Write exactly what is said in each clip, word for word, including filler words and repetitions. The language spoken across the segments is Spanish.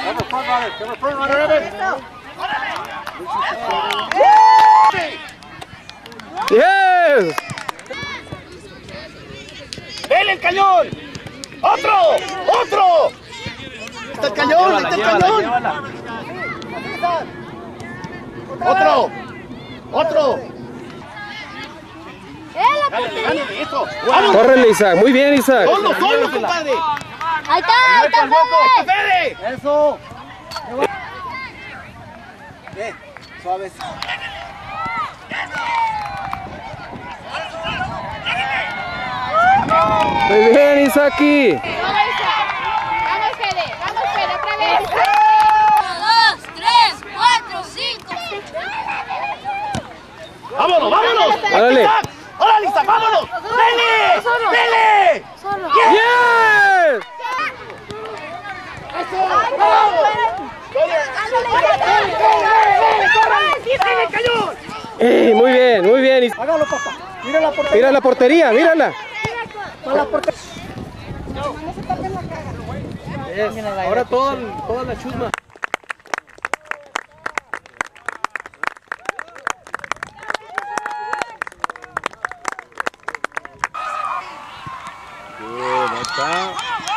Yes. ¡Dele el cañón! ¡Otro! ¡Otro! ¡Está el cañón! ¡Está el cañón! ¡Otro! ¡Otro! Córrele, Isaac. Muy bien, Isaac. ¡Solo, solo, compadre! ¡Ahí está! ¡Ahí está, Fede! ¡Eso! Eh, suaves. Muy bien, Isaki. Vamos, Fede. Vamos, Fede, otra vez. Uno, dos, tres, cuatro, cinco. ¡Vámonos, vámonos! Órale. ¡Hola, Lisa! ¡Vámonos! ¡Dele! ¡Dele! Solo. Yes. Eh, muy bien, muy bien. Isaac. Hágalo, papá. Mira la portería. Mira la portería, mírala. Para la portería. Yes. Ahora toda, toda la chusma. Bien, ahí está.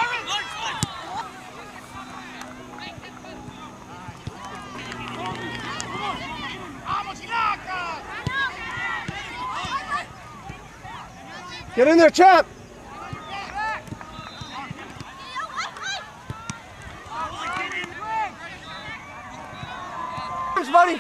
Get in there, chap. Thanks, buddy.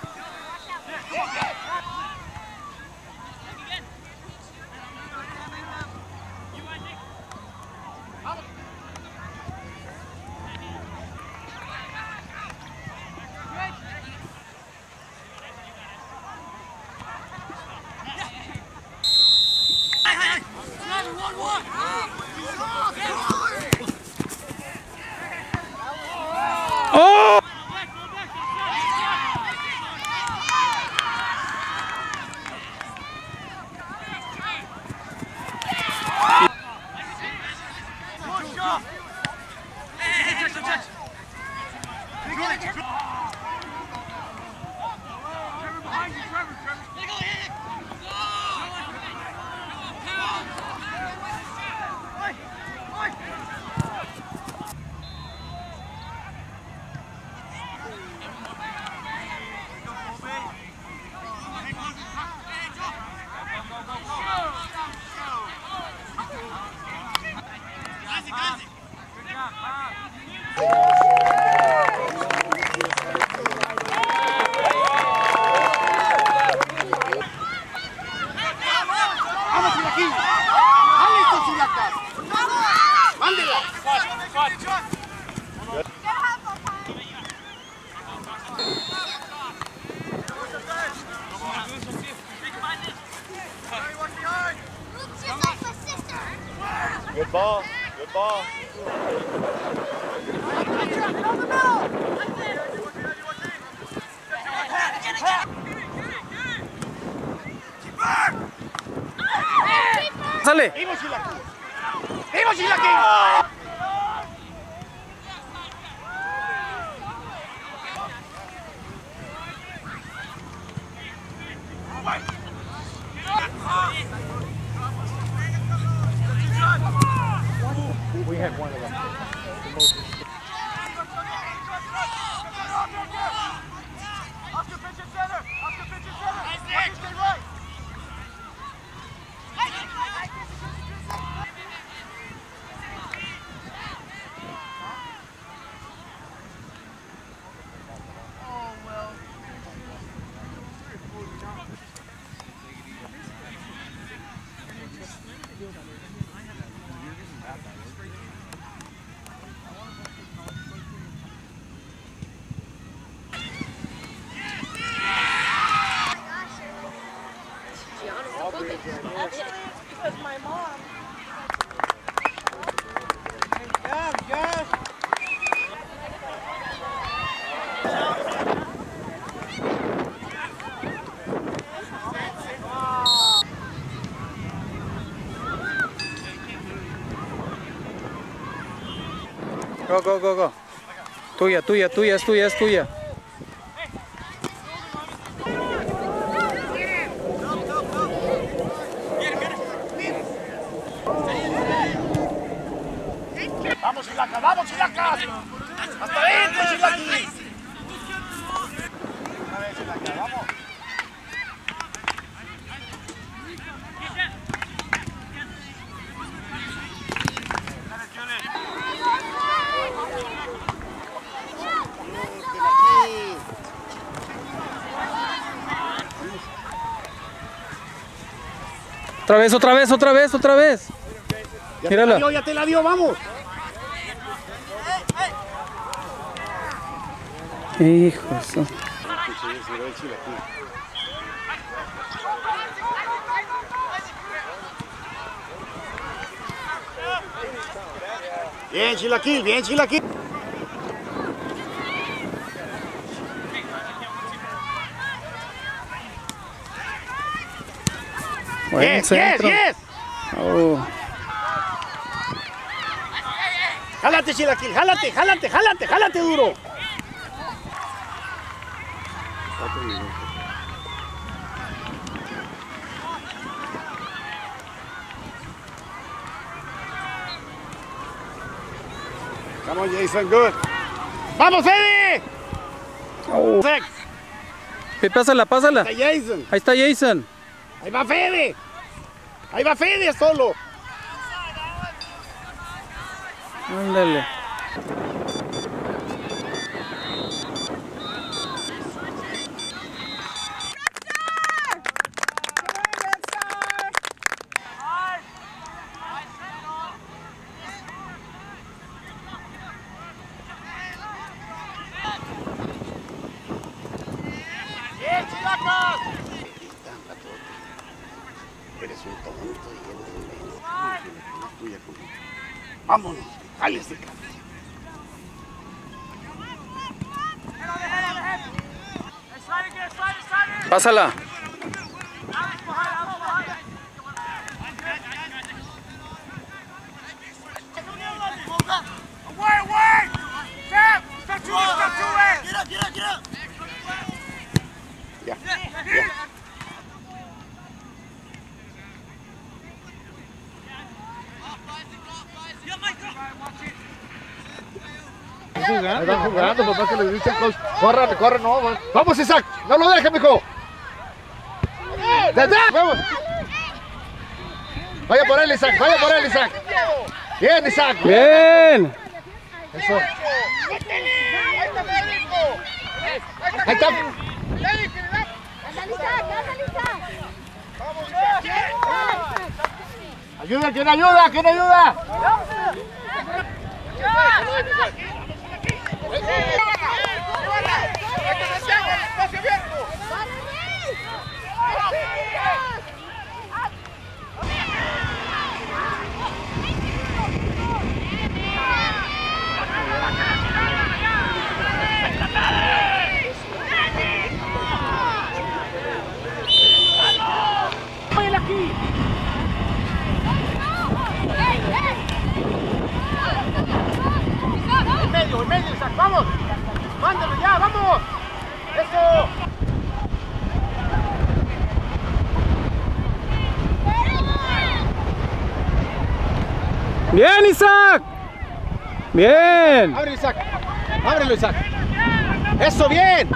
¡Oh! Good ball. Good ball. ¡Sale! ¡Vamos, Chilaki! ¡Vamos, Chilaki! We had one of them. Oscar, pitch it center! Oscar, pitch it center! Oscar, stay right! Because my mom. Yeah, yes. Go, go, go, go. Tuya, tuya, tuya, es tuya, es tuya. Vamos, Chilaca, vamos, Chilaca. Hasta adentro, Chilaquil. Una vez, Chilaca, vamos. Otra vez, otra vez, otra vez, otra vez. Ya Mírala. te la dio, ya te la dio, vamos. Hijo de eso. Bien, Chilaquil, bien, Chilaquil. Buen Yes, yes, centro. yes. Oh. Jálate, Chilaquil, jálate, jálate, jálate, jálate duro. Come on, Jason, good. ¡Vamos, Fede! Oh. Sec. Sí, pásala, pásala. Está Jason. Ahí está Jason. Ahí va Fede. Ahí va Fede solo. Ándale. ¡Bien, Chilacas! Eres un tonto y eres un lento. Vámonos, jálese, cara. Pásala. Ya, ya. Están jugando, papá, que le dice el coach. Corre, corre, no, va. Vamos, Isaac, no lo dejes, mijo. ¡Detrás! ¡Vamos! Vaya por él, Isaac, vaya por él, Isaac. Bien, Isaac. Bien. Eso. Ahí está. Ayuda, ¿quién ayuda? ¿Quién ayuda? En medio, en medio, Isaac, vamos. Mándalo ya, vamos. Eso. Bien, Isaac. Bien. Abre, Isaac. Ábrelo, Isaac. Eso, bien.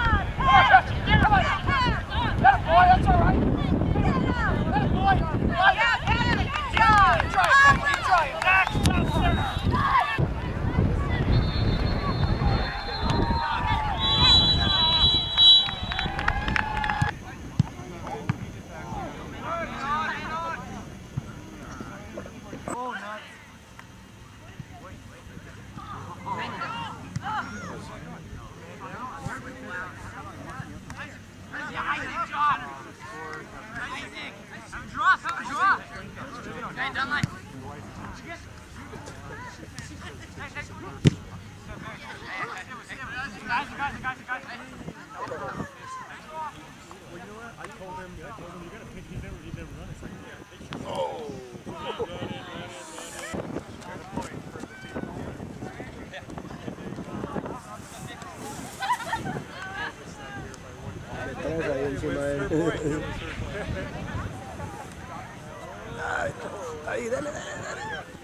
Ahí, dale, dale, dale.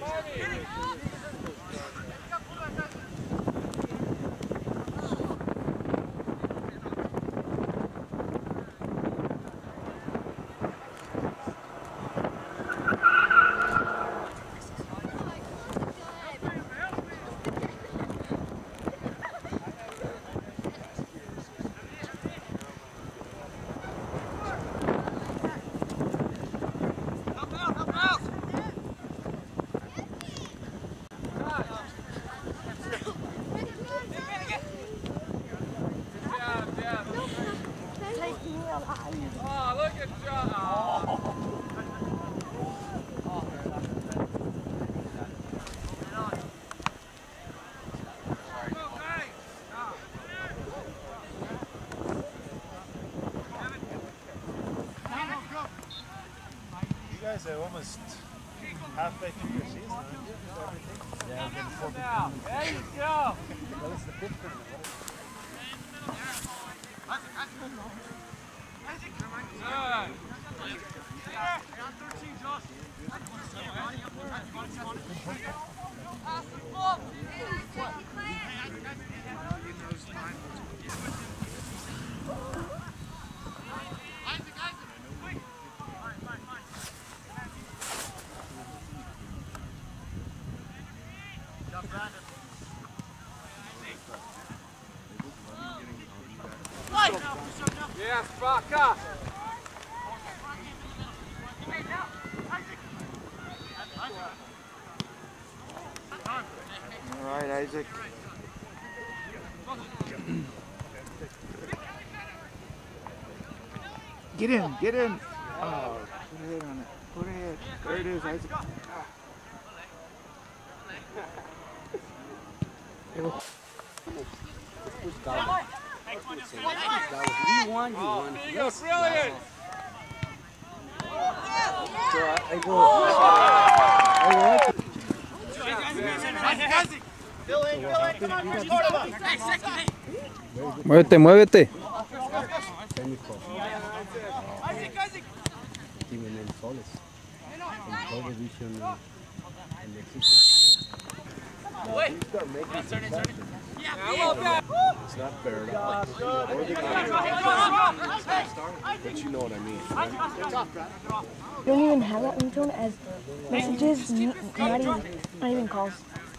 You guys are almost halfway through your season, aren't you? Everything? Yeah, there you go. That was the fifth tournament. Yes, Baka. All right, Isaac. Get in, get in. Oh, put a hit on it. Put a hit. There it is, Isaac. You won, you won. Yes. Brilliant. So I, I go. I want to. Muévete, muévete. It's not fair at all. But you know what I mean. You don't even have that ringtone as messages, n not even, not even calls.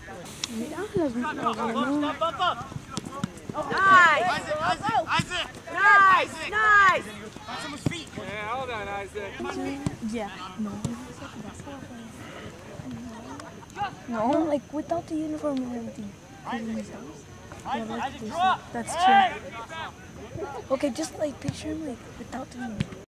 Nice! Nice! Nice! Yeah, hold on, Isaac. Yeah. No. No, like without the uniform and everything. Yeah, like this. That's true. Okay, just like picture him like without the uniform.